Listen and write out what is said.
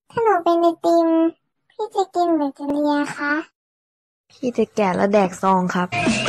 ถ้าหนูเป็นไอติมพี่จะกินหรือจะเลียคะพี่จะแกะแล้วแดกซองครับ